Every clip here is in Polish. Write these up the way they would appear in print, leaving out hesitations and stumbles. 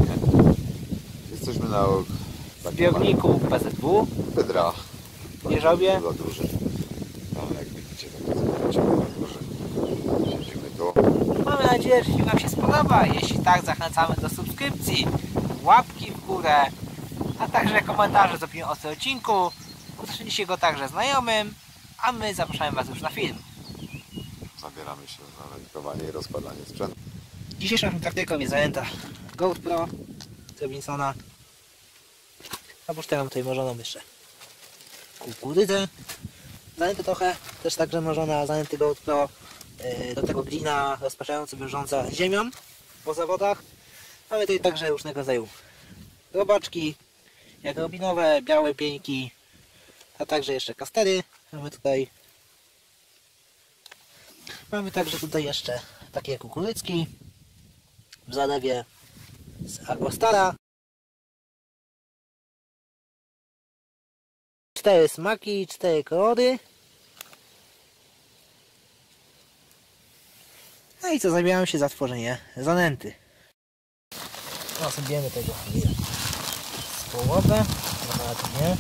nie? Jesteśmy na zbiorniku PZW Pedra. w Jeżowie. Bardzo duży. No, jak widzicie, tak duży. Siedzimy tu. Mamy nadzieję, że film Wam się spodoba. Jeśli tak, zachęcamy do subskrypcji, łapki w górę, a także komentarze z opinią o tym odcinku. Udostępnijcie go także znajomym, a my zapraszamy Was już na film. Zabieramy się za legowanie i rozkładanie sprzętu. Dzisiejszą taktyką jest zajęta GoPro z Robinsona. Oprócz tego mam tutaj morzoną jeszcze kukurydzę. Zajęty trochę, też także morzona, zajęty GoPro. Do tego glina rozpraszająca, wiążąca ziemią po zawodach. Mamy tutaj także różnego rodzaju robaczki, jak robinowe, białe pieńki, a także jeszcze kastery. Mamy także tutaj jeszcze takie kukurydzki w zalewie z Agrostara. 4 smaki, 4 kolory. No i co, zabieram się za tworzenie zanęty. No, sobie tego z połowę, nawet nie.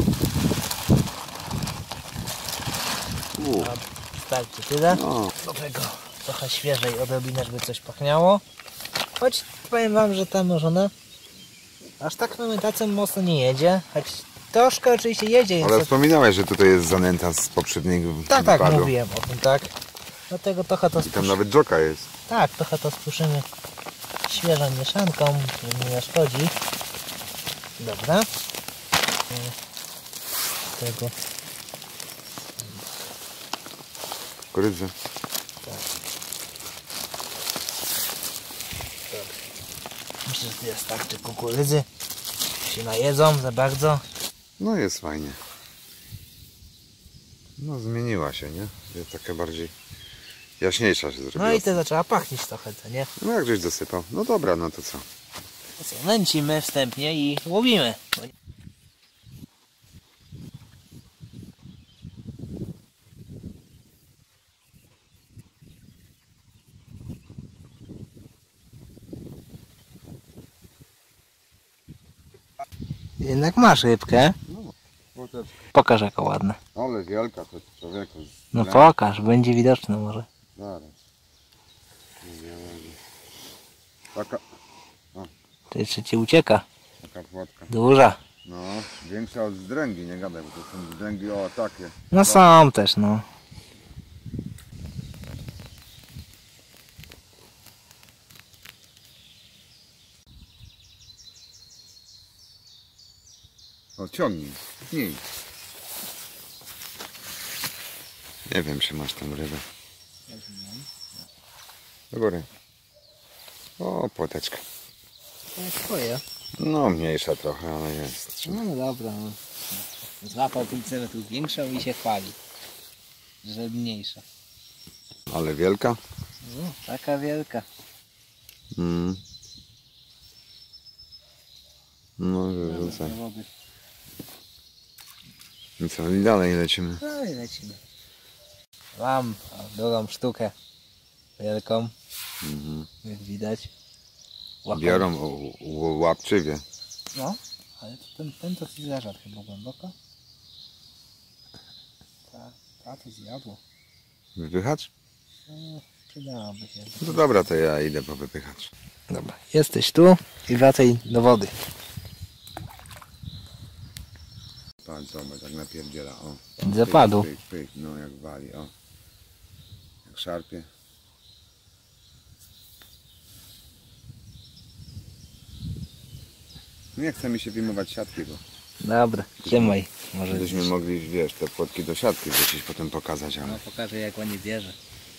Starczy tyle. No. Do tego trochę świeżej odrobinę, żeby coś pachniało. Choć powiem Wam, że ta morzona aż tak fermentacją mocno nie jedzie. Choć troszkę oczywiście jedzie. Ale wspominałeś, że tutaj jest zanęta z poprzedniego tak, wypadu. mówiłem o tym, tak. Dlatego trochę to I tam nawet dżoka jest. tak, trochę to spuszymy świeżą mieszanką, żeby nie szkodzi. Dobra. Tego. Kukurydzę. Myślę, że tu jest tak, czy kukurydzy się najedzą za bardzo. No jest fajnie. No zmieniła się, nie? Jest taka bardziej jaśniejsza się zrobiła. No i to zaczęła pachnieć trochę, co nie? No jak żeś dosypał. No dobra, no to co? To co, nęcimy wstępnie i łowimy. Jednak masz rybkę. No, Pokaż jaka ładna. ale wielka to człowieku. No pokaż, będzie widoczne może. Zaraz. Taka, Czy ci ucieka? taka płotka. Duża. No, większa od zdręgi, nie gadaj, bo to są zdręgi o takie. No są też, no. O, ciągnij. Tnij. Nie wiem, czy masz tam rybę. Do góry. O, płoteczka. To jest twoje. No, mniejsza trochę, ale jest. No dobra. No. Złapał 5 cm większą i się chwali, że mniejsza. Ale wielka? No, taka wielka. Mm. No, wyrzucaj. I co, i dalej lecimy. No i lecimy. Mam drugą sztukę wielką, jak widać. Łapą. Biorą łapczywie. No, ale ten to ci zażadł chyba głęboko. Ta to zjadło. Wypychacz? No, przydałoby się. No dobra, to ja idę po wypychacz. Dobra, jesteś tu i wracaj do wody. Patrz, zobacz, jak napierdziela, o. Zapadł. Pyk, pyk, no jak wali, o. Jak szarpie. Nie chce mi się wyjmować siatki, bo Dobra, trzymaj. Może byśmy mogli, wiesz, te płotki do siatki wrzucić, potem pokazać, ale... no, pokażę jak ładnie bierze.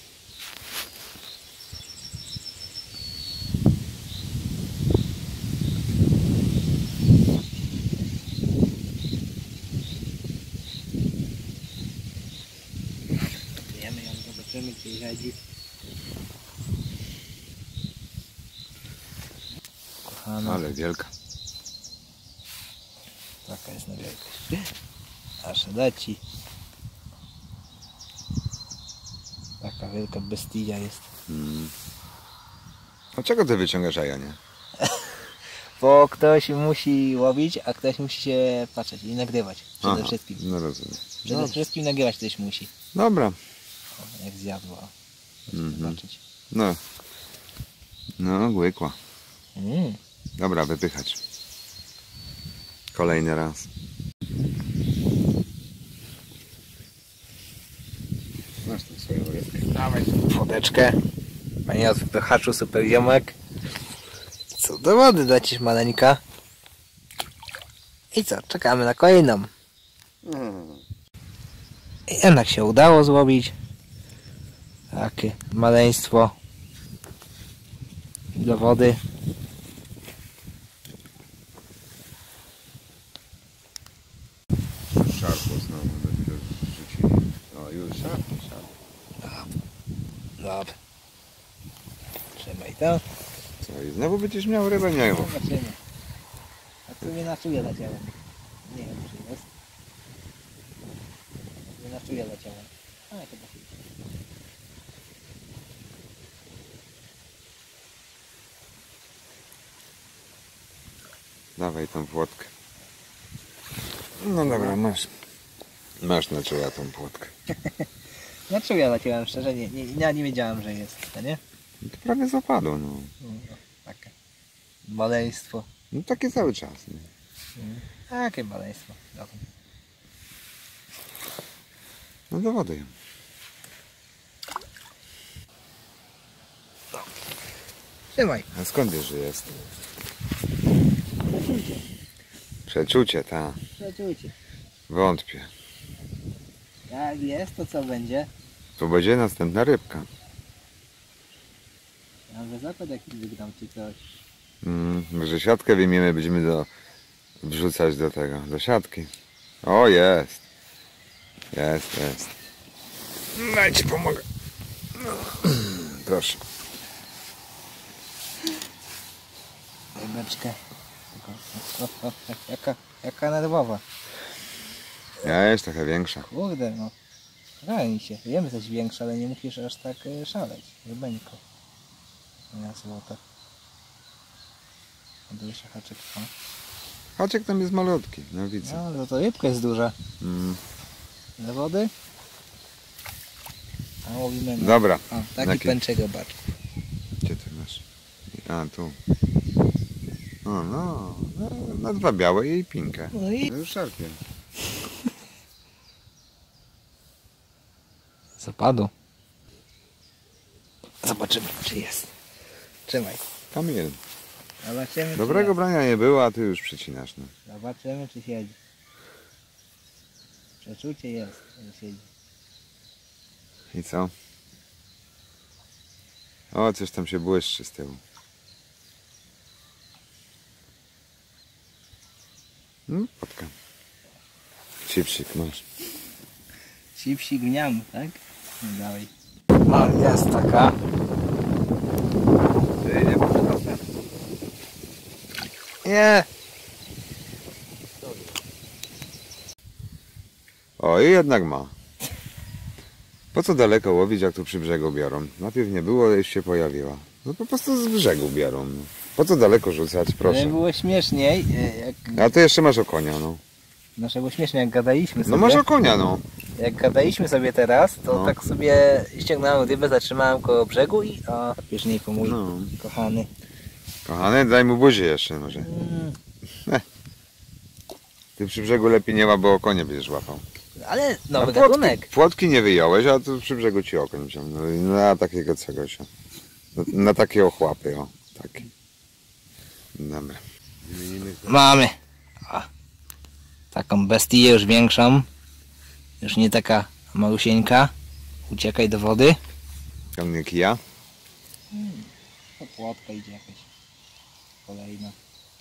Wiemy ją, zobaczymy gdzie chodzi. Kochana. Ale wielka. Taka jest na wielkość. Aż leci. Taka wielka bestia jest. A czego ty wyciągasz, a ja nie? Bo ktoś musi łowić, a ktoś musi się patrzeć i nagrywać. Przede Aha, wszystkim. no rozumiem. Przede wszystkim nagrywać ktoś musi. Dobra. O, jak zjadła. Zobaczyć. No. No, łykła. Mm. Dobra, wypychać. Kolejny raz. Masz tą swoją rybkę. Dawaj wodeczkę. Panie od wypychaczu, super ziomek. Co do wody lecisz, maleńka. I co, czekamy na kolejną. I jednak się udało złowić. Takie maleństwo. Do wody. Szarpło znowu. Rzucili. O, już szarpło. Dobra. Trzymaj to. Co, i znowu będziesz miał rybę? Nie. Zobaczymy. A tu mnie naczuje leciałem. Nie wiem, czy jest. Nie naczuje leciałem. A, chyba. Dawaj tą płotkę. No dobra, masz. Masz na czuja tą płotkę. Naczuje leciałem, szczerze. Nie wiedziałem, że jest. To nie? To prawie zapadło, no. Takie maleństwo. No takie cały czas, nie? Takie maleństwo. Dobra. No do wody ją. Trzymaj. A skąd wiesz, że jest? Przeczucie, ta. Przeczucie. Wątpię. Jak jest, to co będzie? To będzie następna rybka. Może zakład jakiś wygram czy coś. Może siatkę wyjmiemy, będziemy wrzucać do tego, do siatki. O, jest. Jest. Daj ci pomogę. Proszę. Rybeczkę. Jaka nerwowa. Jest trochę większa. Kurde no. Rani się. Wiemy coś większe, ale nie musisz aż tak szaleć. Rybeńko. Ja złota. Jeszcze haczyk. O. Haczyk tam jest malutki, no widzę. No ale to rybka jest duża. Do wody. A łowimy na... Dobra. O, taki Jaki? pęczek zobacz. Gdzie ty masz? A, tu. O, no. Na dwa białe i pinkę. No i... Już szarpie. Zapadł. Zobaczymy, czy jest. Trzymaj. Kamil. Zobaczymy, Dobrego brania nie było, a ty już przycinasz. No. Zobaczymy, czy siedzi. Przeczucie jest, że siedzi. I co? O, coś tam się błyszczy z tyłu. Potka. Cipsik masz. Sipsik gniam, tak? No dalej. O, jest taka. Nie. O, i jednak ma. Po co daleko łowić, jak tu przy brzegu biorą? Najpierw nie było, już się pojawiła. No po prostu z brzegu biorą. No. Po co daleko rzucać, Żeby proszę. było śmieszniej, jak... A ty jeszcze masz okonia, no. Nasze było śmiesznie, jak gadaliśmy sobie. No masz okonia, no. Jak gadaliśmy sobie teraz, to No. tak sobie ściągnąłem rybę, zatrzymałem koło brzegu i... O, bieżniejku mój No. kochany. Kochany, daj mu buzi jeszcze może. Ty przy brzegu lepiej nie ma, bo okonie będziesz łapał. Ale nowy A gatunek. płotki nie wyjąłeś, a tu przy brzegu ci okoń ciągnął. Na takiego czegoś. Na takie ochłapy, o. Takie. Dobra. Mamy. O, taką bestię już większą. Już nie taka malusieńka. Uciekaj do wody. Ciągnie kija. To płotka idzie jakaś. Kolejna.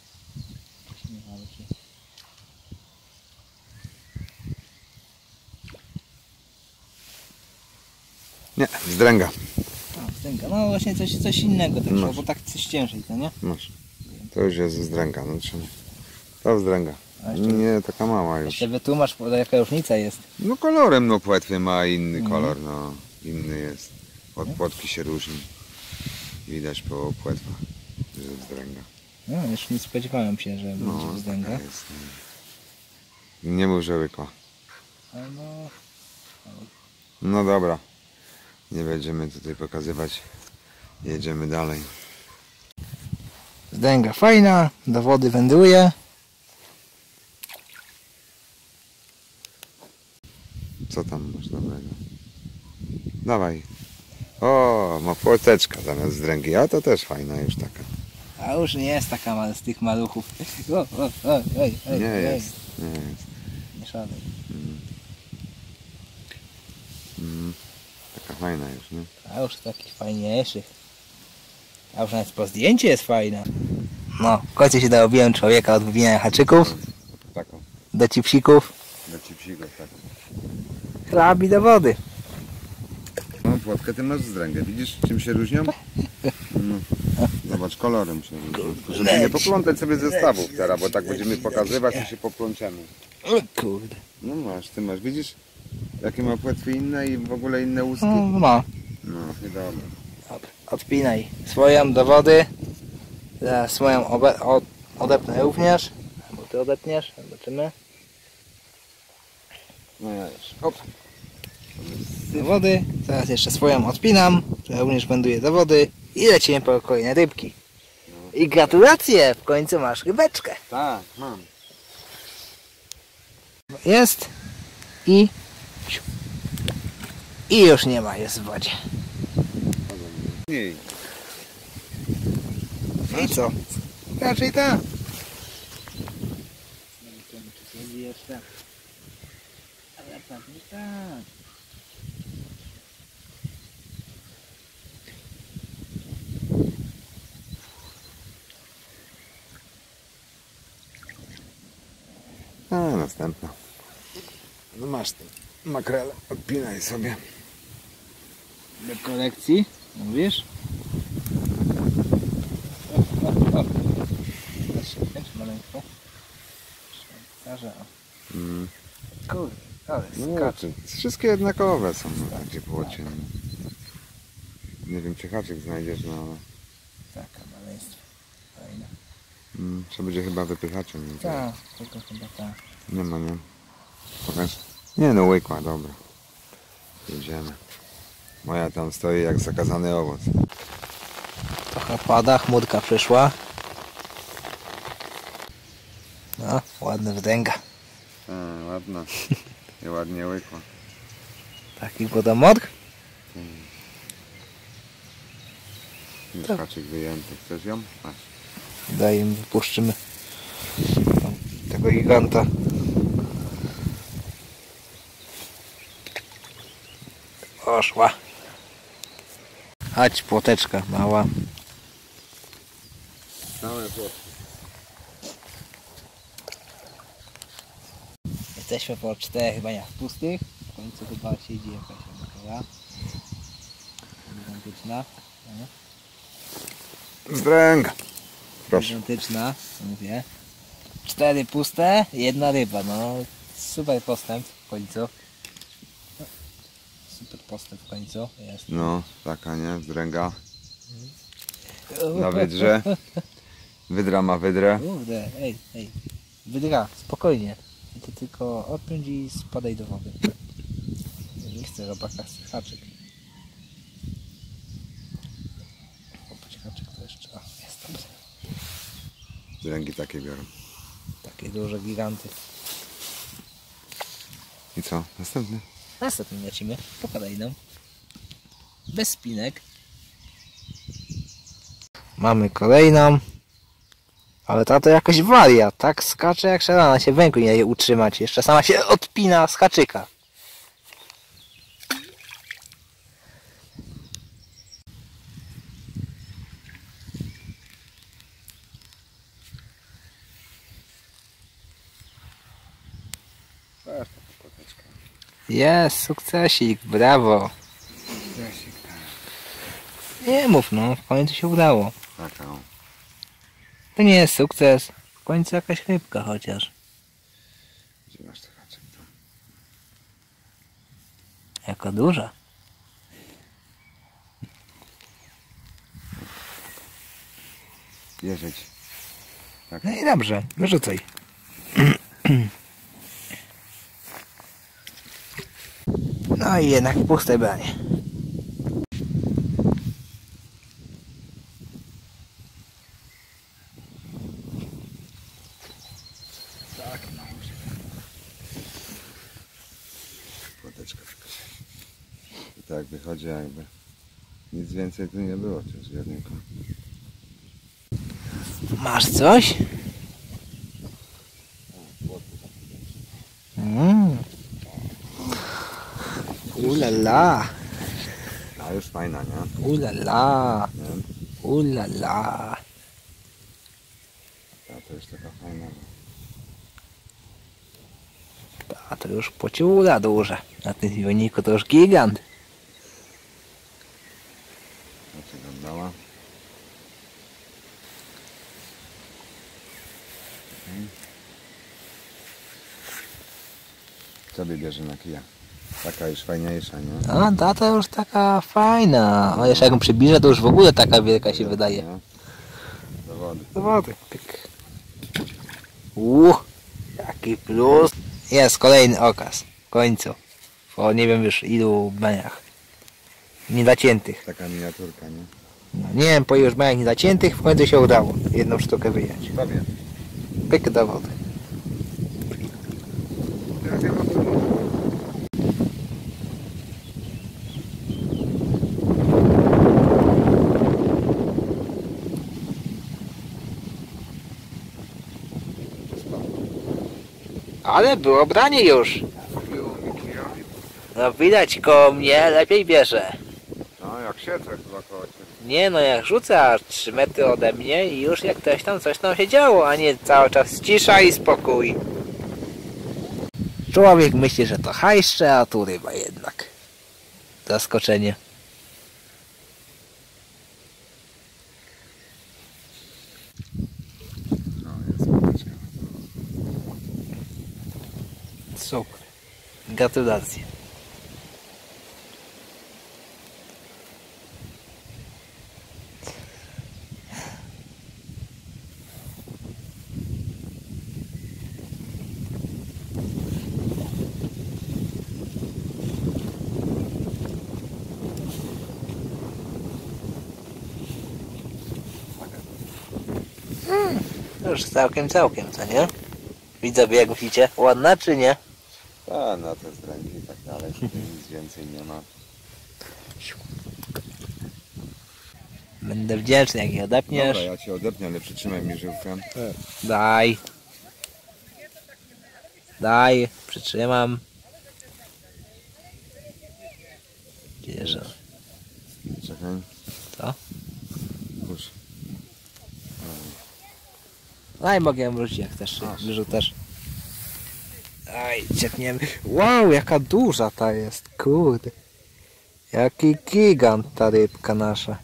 Nie, zdręga. No właśnie coś innego też, Masz. bo tak coś ciężej, to nie? Masz. To już jest zdręga, no trzeba. To zdręga. A jeszcze- Nie, taka mała już. Jeszcze wytłumacz, jaka różnica jest. No kolorem, no płetwy ma inny kolor, no. Inny jest. Od płotki się różni. Widać po płetwach, że jest zdręga. No, już nie spodziewałem się, że będzie wzdęga. taka jest. Nie mów, że łykła. Ale no, No dobra. Nie będziemy tutaj pokazywać. Jedziemy dalej. wzdęga fajna, do wody wędruje. Co tam masz dobrego? Dawaj. O, ma płoteczka zamiast zdręgi. A to też fajna już taka. A już nie jest taka z tych maluchów. Nie jest. Nie jest. Nie szalej. Taka fajna już, nie? A już takich fajniejszych. A już nawet po zdjęciu jest fajna. No, w końcu się dorobiłem człowieka od wywijania haczyków Taką. do cipsików. Do cipsików, tak. Chlabi do wody. No, płotkę ty masz zdręgę. Widzisz, czym się różnią? No. Zobacz, kolorem się różnią. Żeby nie poplątać sobie zestawów teraz, bo tak będziemy pokazywać i się poplączemy. O kurde. No masz, ty masz. Widzisz, jakie ma płetwy inne i w ogóle inne ustki? No. No, niedobre. Dobra, odpinaj swoją do wody. Zaraz swoją odepnę również. Albo ty odepniesz, zobaczymy. No ja już. Hop. Do wody. Zaraz jeszcze swoją odpinam, która również wędruje do wody. I lecimy po kolejne rybki. I gratulacje! W końcu masz rybeczkę. Tak, mam. Jest. I już nie ma, jest w wodzie. Mniej. I co? Raczej tak. Jeszcze. Ale pewnie tak. A, następna. No masz ten makrele, odpinaj sobie. Do kolekcji, mówisz? Patrz maleńko. Pokażę. Kurde, ale No skacze. wszystkie jednakowe są na takie płocie. Nie wiem, czy haczyk znajdziesz, no ale Taka maleństwo. Fajne. to będzie chyba wypychaczem. Nie, Tak, tylko chyba tak. nie ma, nie? Pokaż. Nie no, łykła, dobra. Jedziemy. Moja tam stoi jak zakazany owoc. Trochę pada, chmurka przyszła. No, ładny wdęga. A, ładna. I ładnie łykła. Taki wodomork? Haczyk wyjęty. Chcesz ją? Patrz. Daj im, wypuszczymy tego giganta. Poszła. Chodź, płoteczka mała. Całe płotki. Jesteśmy po 4 baniach pustych. W końcu chyba siedzi jakaś makara. Gigantyczna. Zdręga. Proszę. Gigantyczna, mówię. 4 puste, 1 ryba. No, super postęp w końcu. Super postęp w końcu jest. No, taka, nie? Zdręga. Na wydrze. Wydra ma wydrę. Kurde, ej. Wydra, spokojnie. Ty tylko odpiąć i spadaj do wody. Nie chcę robaka z haczyk. Popatrz, haczyk to jeszcze. O, jest dobry. Zdręgi takie biorą. Takie duże giganty. I co? Następny? Następnym lecimy po kolejną. Bez spinek. Mamy kolejną. Ale ta to jakoś waria. Tak skacze jak szalana. Się w ręku nie je utrzymać. Jeszcze sama się odpina z haczyka. Jest, sukcesik, brawo. Nie mów no, w końcu się udało. Taka o. To nie jest sukces. W końcu jakaś rybka chociaż. Gdzie masz ten haczyk? Jako duża. Wierzyć. Tak. No i dobrze, wyrzucaj. No i jednak puste branie. Tak, no. Płoteczka tylko. I tak wychodzi jakby nic więcej tu nie było w tym zbiorniku. Masz coś? Ulala, A już fajna, nie? ulala, Nie? ulala. Ta to już taka fajna. A to już pociula duża. Na tym zbiorniku to już gigant. Jak się oddała. Co bierze na kija? Taka już fajniejsza, nie? A ta to już taka fajna. A jeszcze jak ją przybliżę, to już w ogóle taka wielka się wydaje. Nie? Do wody. Do wody. Pyk. Jaki plus. Jest kolejny okaz. W końcu. Po nie wiem już ilu baniach. Niezaciętych. Taka miniaturka, nie? No, nie wiem po ilu już baniach niezaciętych, w końcu się udało jedną sztukę wyjąć. Tobie. Pyk do wody. Ale było branie już. No widać koło mnie lepiej bierze. No jak siedzę chyba koło ciebie. Nie no, jak rzucę aż 3 metry ode mnie i już jak ktoś tam coś tam się działo, a nie cały czas cisza i spokój. Człowiek myśli, że to hajszcze, a tu ryba jednak. Zaskoczenie. No jest płoteczka. Super. Gratulacje. Już całkiem, co nie? Widzowie, jak myślicie? Ładna czy nie? A no te zdręgi i tak dalej. Nic więcej nie ma. Będę wdzięczny, jak je odepniesz. Dobra, ja cię odepnę, ale przytrzymaj mi żyłkę. Daj. Daj, przytrzymam. Bierze. Czekaj. Co? Pusz. Daj, mogę ją wrócić jak chcesz, Masz. wyrzucasz. Aj, ciepniemy. Wow, jaka duża ta jest, kurde. Jaki gigant ta rybka nasza.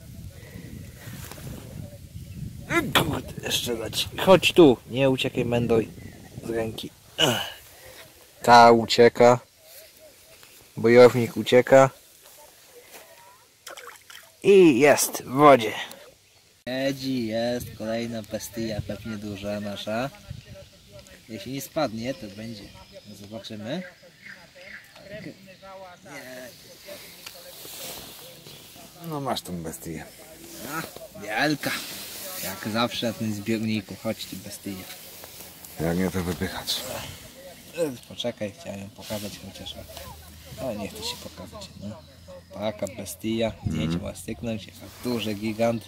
Kurde, jeszcze dać. Chodź tu, nie uciekaj mendoj z ręki. Ta ucieka. Bojownik ucieka. I jest w wodzie. Jest kolejna bestia, pewnie duża nasza. Jeśli nie spadnie, to będzie. Zobaczymy. No masz tą bestię. A, wielka. Jak zawsze na tym zbiorniku. Chodź ty bestia. Jak nie to wypychać. Poczekaj, chciałem ją pokazać chociaż. Ale nie chcę się pokazać. No. Taka bestia. Zdjęcie ma styknąć. Jak duży gigant.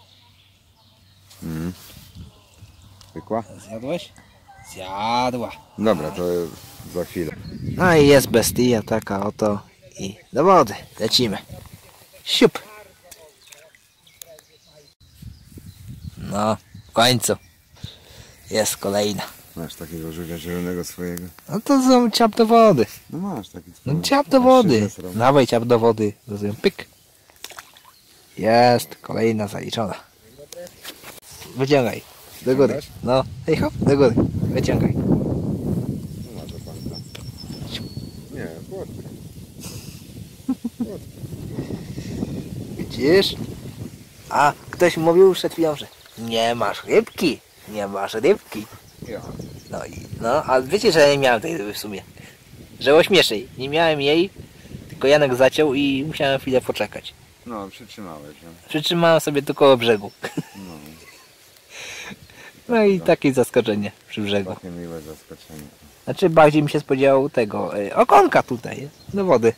Pykła? Zjadłeś? Zjadła. Dobra, to za chwilę. No i jest bestia taka oto. I do wody. Lecimy. Siup. No, w końcu. Jest kolejna. Masz takiego żółwia zielonego swojego. No to są ciap do wody. No masz taki No swój. ciap do Masz wody. szybę srebrną. Dawaj ciap do wody. Rozumiem. Pyk. Jest. Kolejna zaliczona. Wyciągaj. Do góry. Wyciągasz? No. Hej hop. Do góry. Wyciągaj. No masz opanka. Nie, płotek. Widzisz? A ktoś mówił przed chwilą, że nie masz rybki. Nie masz rybki. Ja. No, a wiecie, że ja nie miałem tej ryby w sumie. Że było śmieszniej. Nie miałem jej, tylko Janek zaciął i musiałem chwilę poczekać. No, przytrzymałeś, no. Przytrzymałem sobie tu koło brzegu. No, No i takie zaskoczenie przy brzegu. takie miłe zaskoczenie. Znaczy bardziej mi się spodziewał tego okonka tutaj do wody.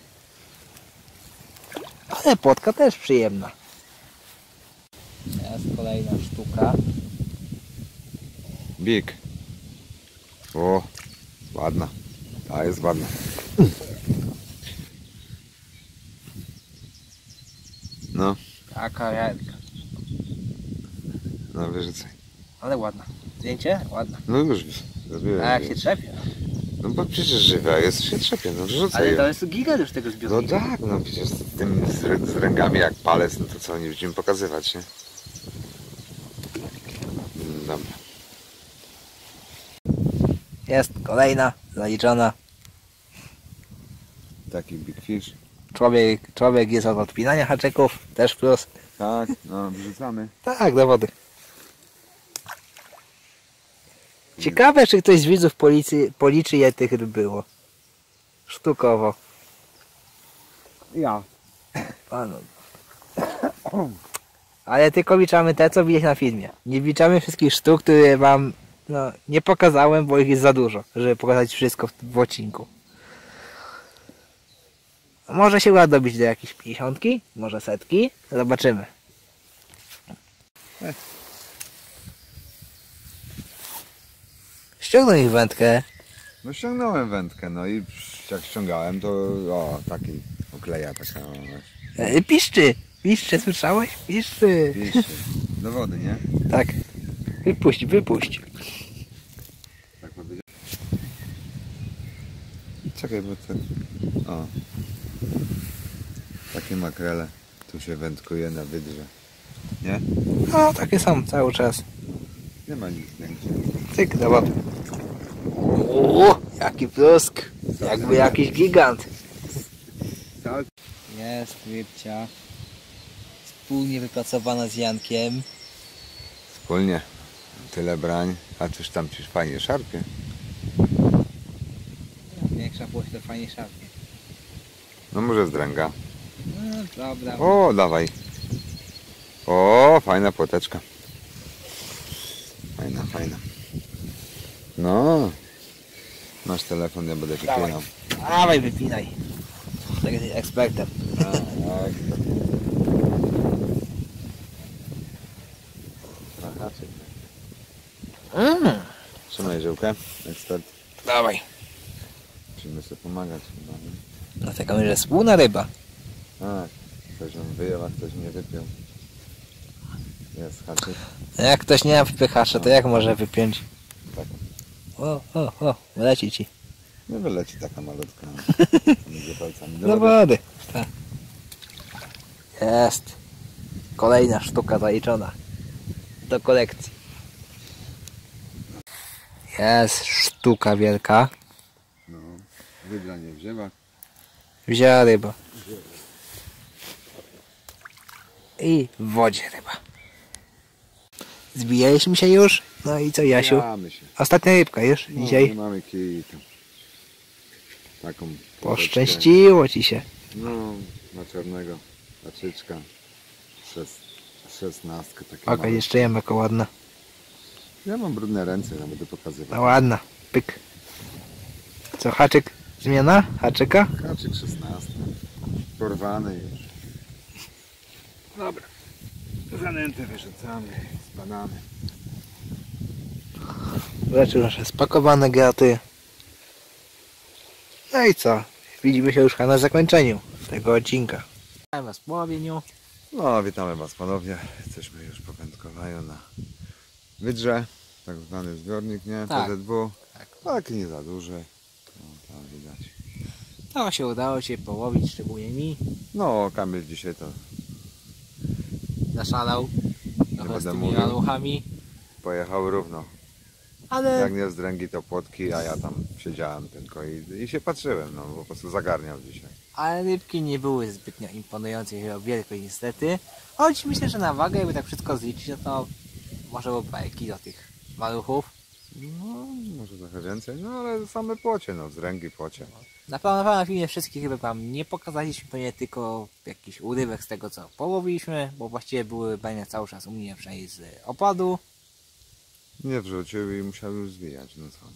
Ale płotka też przyjemna. Teraz kolejna sztuka. Big. O, ładna. Ta jest ładna. No, Taka jadka. no wyrzucaj. Ale ładna. Zdjęcie? Ładna. No już zrobiłem. A jak się trzepie? No bo przecież żywa jest, się trzepie, no wrzucaj Ale ją. to jest gigant już tego No zbiornika. tak, no przecież z tym z rękami jak palec, no to co nie będziemy pokazywać, nie? Dobra. Jest kolejna, zaliczona. Taki big fish. Człowiek jest od odpinania haczyków, też plus. Tak, no wrzucamy. Tak, do wody. Ciekawe, czy ktoś z widzów policzy, ile tych ryb było. Sztukowo. Ja. Panu. Ale tylko liczamy te, co widać na filmie. Nie liczamy wszystkich sztuk, które wam nie pokazałem, bo ich jest za dużo, żeby pokazać wszystko w odcinku. Może się uda dobić do jakiejś 50, może 100. Zobaczymy. Ściągnął ich wędkę. No ściągnąłem wędkę, no i jak ściągałem, to o, taki okleja taka, o, właśnie. Piszczy, słyszałeś? Piszczy. Piszczy. Do wody, nie? Tak. Wypuść. Tak powiedziałem. Czekaj, bo to... O. Takie makrele. Tu się wędkuje na wydrze. Nie? No, takie są cały czas. Nie ma nic więcej. Cyk, do wody. Jaki plusk. Jakby jakiś gigant. Jest rybcia. Wspólnie wypracowana z Jankiem. Wspólnie. Tyle brań. A czyż tam coś fajnie szarpie? Większa płoć to fajnie szarpie. No może z dręga. No dobra. O, dawaj. O, fajna płoteczka. Fajna. No. Masz telefon, ja będę się Dawaj. pinał. Dawaj, wypinaj. Tak jesteś ekspertem. Tak. Trzymaj żyłkę, ekspert. Dawaj. Musimy sobie pomagać chyba, nie? Dlatego, że wspólna ryba. Tak. Ktoś ją wyjął, a ktoś nie wypiął. Jest haczyk. A jak ktoś nie ma wpychacza, to jak może wypiąć? Tak. O, leci ci. Nie wyleci taka malutka. Między palcami. Do wody. Tak. Jest. Kolejna sztuka zaliczona. Do kolekcji. Jest sztuka wielka. No. Wydra nie wzięła. Wzięła ryba. I w wodzie ryba. Zbijaliśmy się już. No i co, Jasiu? Mamy się. Ostatnia rybka już No, dzisiaj. nie mamy kij tam. Taką Poszczęściło ci się. No, na czarnego. Haczyczka. 16 takie Okej, małe. jeszcze jemka ładna. Ja mam brudne ręce, ja będę pokazywał. No ładna. Pyk. Co, haczyk? Zmiana? Haczyka? Haczyk 16. Porwany już. Dobra. Zanętę wyrzucamy, spadamy. Rzeczy nasze spakowane graty. No i co? Widzimy się już na zakończeniu tego odcinka. Witam was w połowieniu. No, witamy Was ponownie. Jesteśmy już po wędkowaniu na Wydrze. Tak zwany zbiornik, nie? Tak. PZW. Tak. Tak, nie za duży. No, tam widać. To się udało się połowić, szczególnie mi. No, Kamil dzisiaj to Zaszalał. Trochę z będę tymi mówił. aluchami. pojechał równo. Ale Jak nie z dręgi, to płotki, a ja tam siedziałem tylko i się patrzyłem, no po prostu zagarniał dzisiaj. Ale rybki nie były zbytnio imponujące, jeśli o wielkość niestety. Choć myślę, że na wagę, jakby tak wszystko zliczyć, no to może było parę kilo tych maluchów. No, może trochę więcej, no ale same płocie, no, zręgi płocie. Na pewno filmie wszystkich chyba wam nie pokazaliśmy, pewnie tylko jakiś urywek z tego co połowiliśmy, bo właściwie były bania cały czas u mnie przynajmniej z opadu. Nie wrzucił i musiał już zwijać, no co.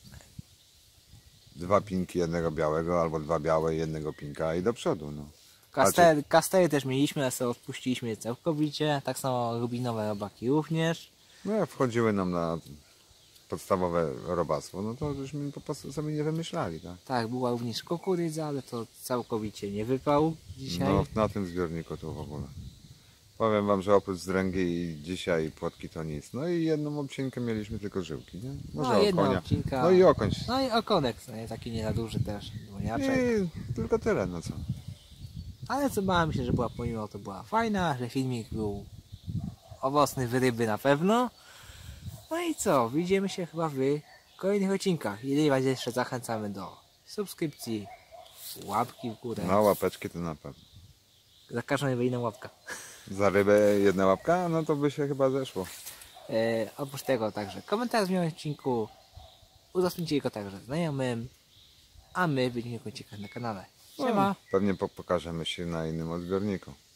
2 pinki jednego białego, albo 2 białe i jednego pinka i do przodu, no. Kastery też mieliśmy, ale sobie odpuściliśmy je całkowicie. Tak samo rubinowe robaki również. No jak wchodziły nam na podstawowe robactwo, no to żeśmy po prostu sobie nie wymyślali, tak? Tak, była również kukurydza, ale to całkowicie nie wypał dzisiaj. No na tym zbiorniku to w ogóle. Powiem wam, że oprócz zdręgi i dzisiaj płotki to nic. No i jedną obcinkę mieliśmy tylko żyłki, nie? Może No, jedna okonia. odcinka. No i okoń. No i okonek, no, nie taki nie za duży też, dwoniaczek. I tylko tyle, no co. Ale co bałem się, że była pomimo to była fajna, że filmik był owocny w ryby na pewno. No i co, widzimy się chyba w kolejnych odcinkach. Jeżeli was jeszcze zachęcamy do subskrypcji, łapki w górę. No łapeczki to na pewno. Za każdą inną łapkę. Za rybę jedna łapka, no to by się chyba zeszło. Oprócz tego także komentarz w moim odcinku. Udostępnijcie go także znajomym. A my w innych odcinkach na kanale. Siema. No, pewnie pokażemy się na innym odbiorniku.